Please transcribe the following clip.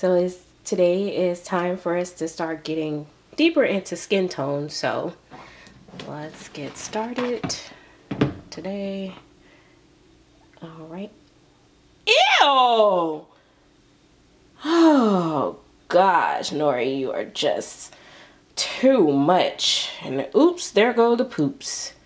So today is time for us to start getting deeper into skin tone. So let's get started today. All right. Ew! Oh gosh, Nori, you are just too much. And oops, there go the poops.